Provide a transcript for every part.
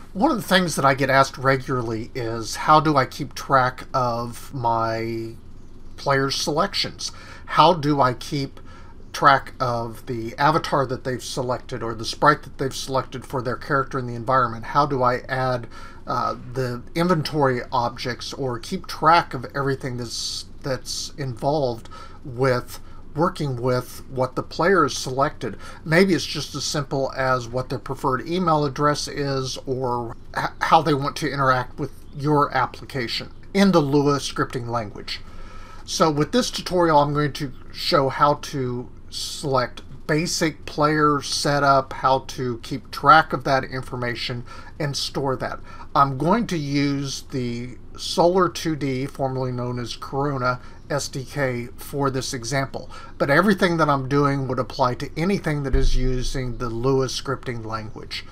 One of the things that I get asked regularly is how do I keep track of my players' selections? How do I keep track of the avatar that they've selected or the sprite that they've selected for their character in the environment? How do I add the inventory objects or keep track of everything that's involved with working with what the player has selected? Maybe it's just as simple as what their preferred email address is or how they want to interact with your application in the Lua scripting language. So with this tutorial, I'm going to show how to select basic player setup, how to keep track of that information and store that. I'm going to use the Solar 2D, formerly known as Corona SDK, for this example, but everything that I'm doing would apply to anything that is using the Lua scripting language.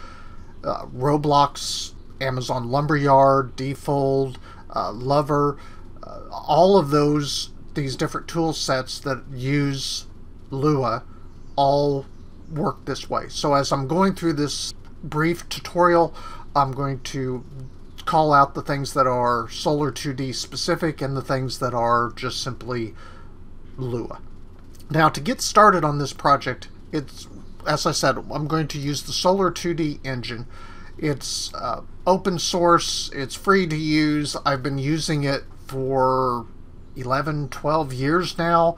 Roblox, Amazon Lumberyard, Defold, Lover, all of these different tool sets that use Lua all work this way. So as I'm going through this brief tutorial, I'm going to call out the things that are Solar 2D specific and the things that are just simply Lua. Now, to get started on this project, as I said, I'm going to use the Solar 2D engine. It's open source, it's free to use. I've been using it for 11, 12 years now.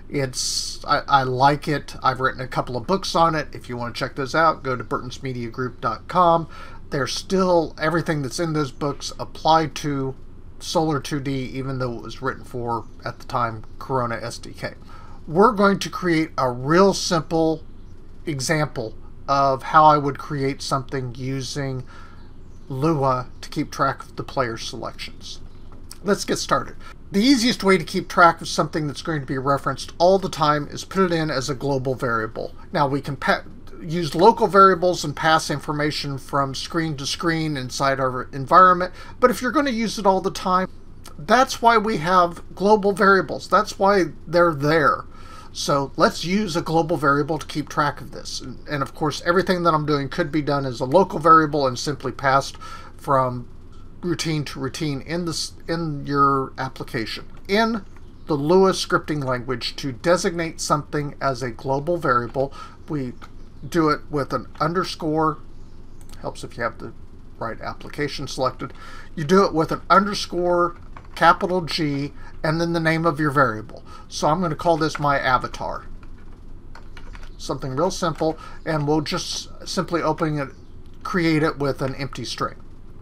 I like it. I've written a couple of books on it. If you want to check those out, go to burtonsmediagroup.com. There's still everything that's in those books applied to Solar 2D, even though it was written for, at the time, Corona SDK. We're going to create a real simple example of how I would create something using Lua to keep track of the player selections. Let's get started. The easiest way to keep track of something that's going to be referenced all the time is put it in as a global variable. Now we can use local variables and pass information from screen to screen inside our environment, but if you're going to use it all the time, that's why we have global variables. That's why they're there. So let's use a global variable to keep track of this. And of course, everything that I'm doing could be done as a local variable and simply passed from routine to routine in your application. In the Lua scripting language, to designate something as a global variable, we do it with an underscore. Helps if you have the right application selected. You do it with an underscore, capital G, and then the name of your variable. So I'm going to call this my avatar. Something real simple, and we'll just simply create it with an empty string.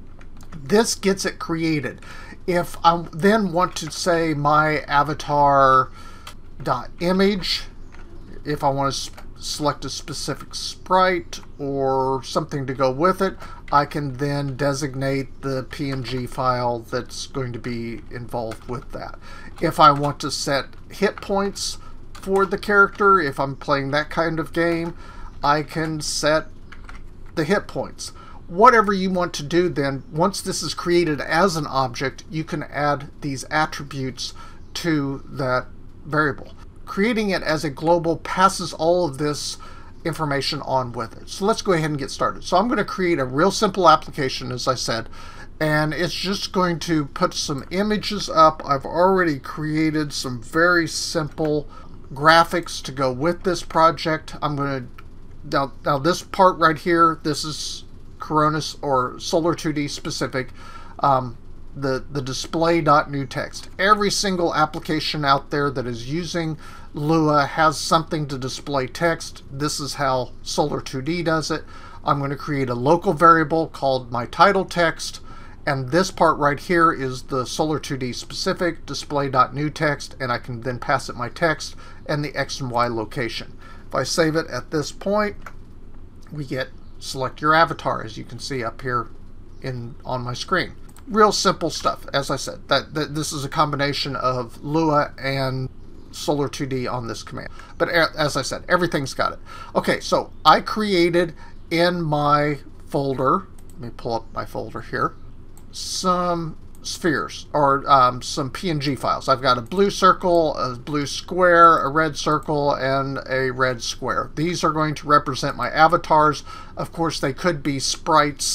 This gets it created. If I then want to say my avatar dot image, if I want to select a specific sprite or something to go with it, I can then designate the PNG file that's going to be involved with that. If I want to set hit points for the character, if I'm playing that kind of game, I can set the hit points. Whatever you want to do then, once this is created as an object, you can add these attributes to that variable. Creating it as a global passes all of this information on with it. So let's go ahead and get started. So I'm going to create a real simple application, as I said, and it's just going to put some images up. I've already created some very simple graphics to go with this project. I'm going to, now this part right here, this is Corona or Solar 2D specific. The display.new text. Every single application out there that is using Lua has something to display text. This is how Solar 2D does it. I'm going to create a local variable called my title text, and this part right here is the Solar 2D specific display.new text, and I can then pass it my text and the X and Y location. If I save it at this point, we get select your avatar, as you can see up here on my screen. Real simple stuff. As I said, that this is a combination of Lua and Solar 2D on this command. But as I said, everything's got it. Okay, so I created in my folder, let me pull up my folder here, some spheres or some PNG files. I've got a blue circle, a blue square, a red circle, and a red square. These are going to represent my avatars. Of course, they could be sprites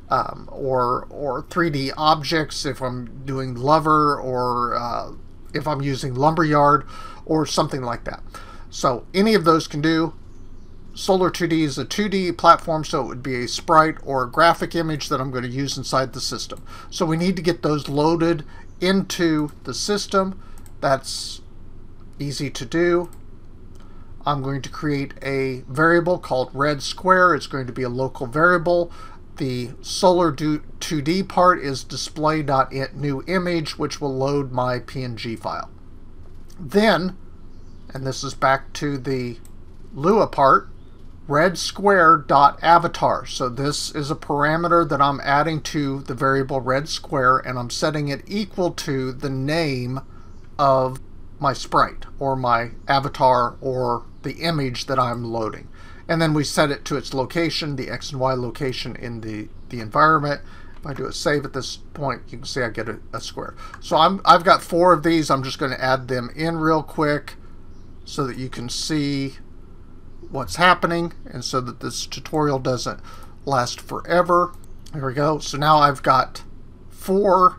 or 3D objects if I'm doing Lover, or if I'm using Lumberyard or something like that. So any of those can do. Solar 2D is a 2D platform, so it would be a sprite or a graphic image that I'm going to use inside the system. So we need to get those loaded into the system. That's easy to do. I'm going to create a variable called red square. It's going to be a local variable. The Solar 2D part is display.new_image, which will load my PNG file. Then, and this is back to the Lua part, red square.avatar. So this is a parameter that I'm adding to the variable red square, and I'm setting it equal to the name of my sprite or my avatar or the image that I'm loading. And then we set it to its location, the X and Y location in the environment. If I do a save at this point, you can see I get a square. So I've got 4 of these. I'm just going to add them in real quick so that you can see what's happening and so that this tutorial doesn't last forever. There we go. So now I've got 4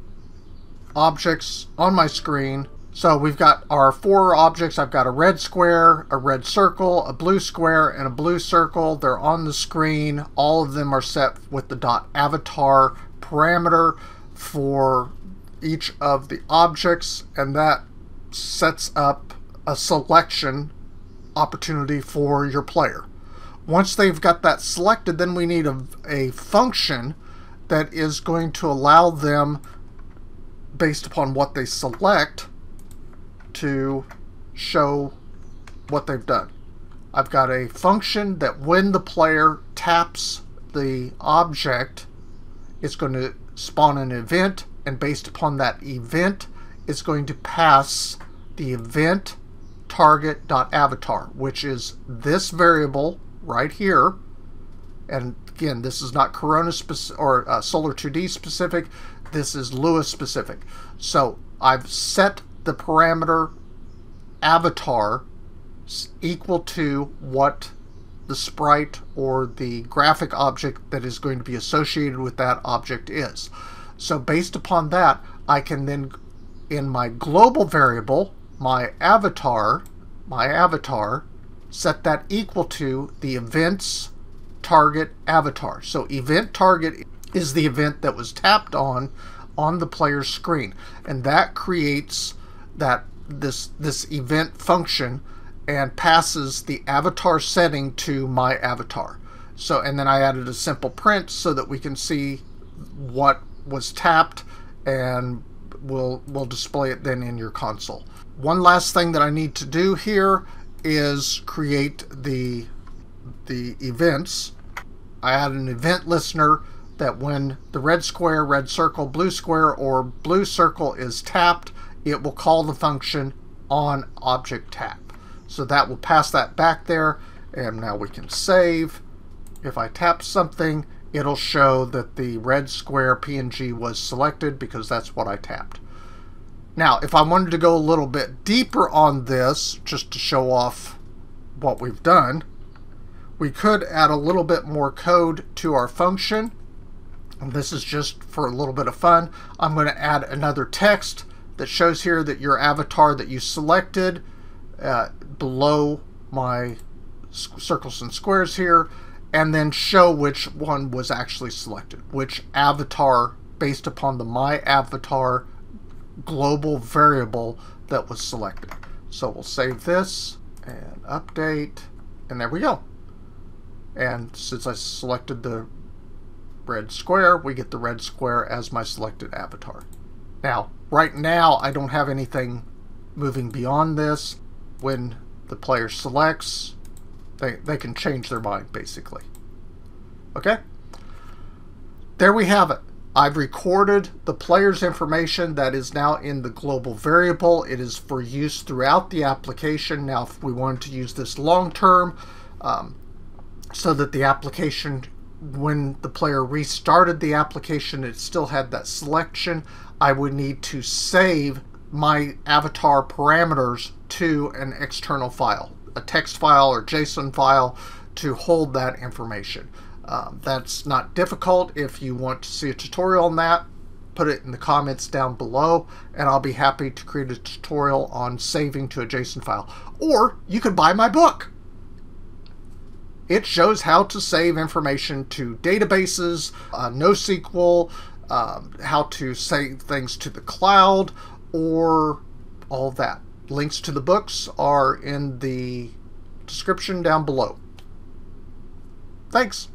objects on my screen. So we've got our 4 objects. I've got a red square, a red circle, a blue square, and a blue circle. They're on the screen. All of them are set with the .avatar parameter for each of the objects, and that sets up a selection opportunity for your player. Once they've got that selected, then we need a function that is going to allow them, based upon what they select, to show what they've done. I've got a function that when the player taps the object, it's going to spawn an event, and based upon that event, it's going to pass the event target.avatar, which is this variable right here. And again, this is not Corona specific or Solar 2D specific. This is Lua specific. So I've set the parameter avatar equal to what the sprite or the graphic object that is going to be associated with that object is. So based upon that, I can then, in my global variable, my avatar, set that equal to the events target avatar. So event target is the event that was tapped on the player's screen, and that creates this event function and passes the avatar setting to my avatar. So, and then I added a simple print so that we can see what was tapped, and we'll display it then in your console. One last thing that I need to do here is create the events. I add an event listener that when the red square, red circle, blue square, or blue circle is tapped, it will call the function on object tap. So that will pass that back there, and now we can save. If I tap something, it'll show that the red square PNG was selected because that's what I tapped. Now, if I wanted to go a little bit deeper on this, just to show off what we've done, we could add a little bit more code to our function. And this is just for a little bit of fun. I'm going to add another text that shows here that your avatar that you selected below my circles and squares here, and then show which one was actually selected, which avatar based upon the my avatar global variable that was selected. So we'll save this and update, and there we go. And since I selected the red square, we get the red square as my selected avatar. Now, right now, I don't have anything moving beyond this. When the player selects, they can change their mind, basically. Okay? There we have it. I've recorded the player's information that is now in the global variable. It is for use throughout the application. Now, if we wanted to use this long term, so that the application, when the player restarted the application, it still had that selection, I would need to save my avatar parameters to an external file, a text file or JSON file, to hold that information. That's not difficult. If you want to see a tutorial on that, put it in the comments down below, and I'll be happy to create a tutorial on saving to a JSON file. Or you could buy my book. It shows how to save information to databases, NoSQL, how to save things to the cloud, or all of that. Links to the books are in the description down below. Thanks.